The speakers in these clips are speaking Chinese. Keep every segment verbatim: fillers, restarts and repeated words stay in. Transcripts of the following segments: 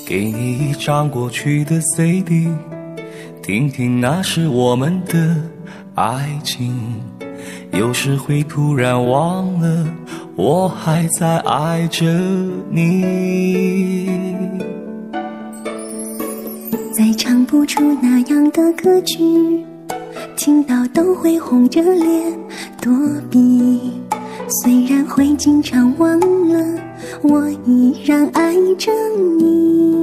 给你一张过去的 C D， 听听那是我们的爱情。有时会突然忘了，我还在爱着你。 再唱不出那样的歌曲，听到都会红着脸躲避。虽然会经常忘了，我依然爱着你。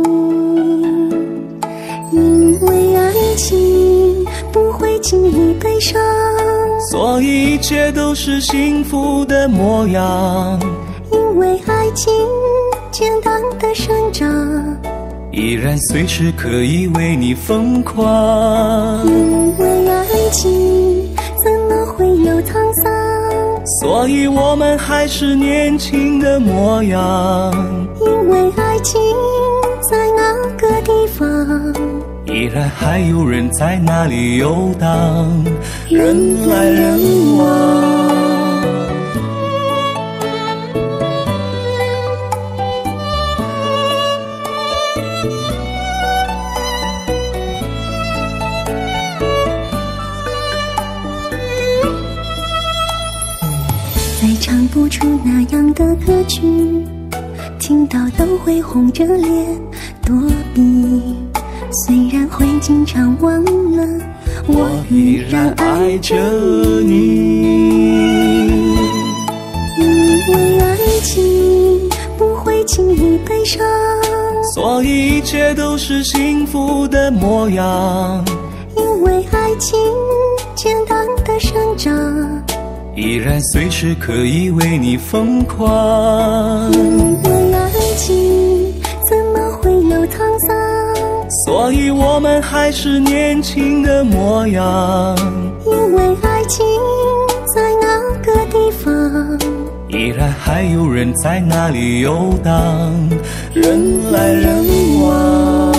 因为爱情不会轻易悲伤， 所以一切都是幸福的模样。 因为爱情简单的生长， 依然随时可以为你疯狂。 因为爱情怎么会有沧桑， 所以我们还是年轻的模样。 因为爱情在那个地方， 依然还有人在那里游荡，人来人往。 再唱不出那样的歌曲，听到都会红着脸躲避。虽然会经常忘了，我依然爱着你。因为爱情不会轻易悲伤， 所以一切都是幸福的模样。 因为爱情简单的生长， 依然随时可以为你疯狂。 因为爱情怎么会有沧桑， 所以我们还是年轻的模样。 因为爱情在那个地方， 依然还有人在那里游荡，人来人往。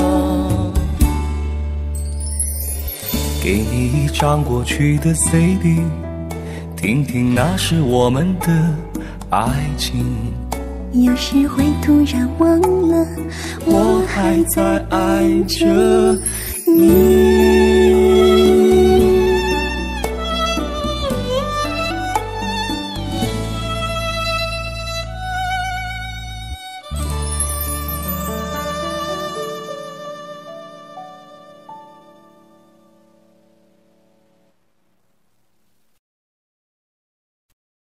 给你一张过去的 C D， 听听那是我们的爱情。 有时会突然忘了， 我还在爱着你。